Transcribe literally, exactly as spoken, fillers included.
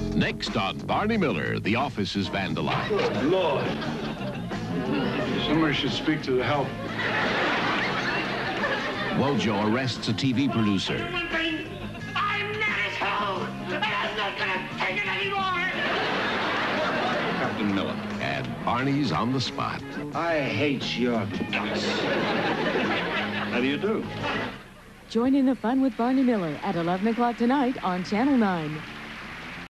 Next on Barney Miller, the office is vandalized. Good Lord. Somebody should speak to the help. Wojo arrests a T V producer. I'm not at home, and I'm not gonna take it anymore. Captain Miller. And Barney's on the spot. I hate your guts. How do you do? Join in the fun with Barney Miller at eleven o'clock tonight on Channel nine.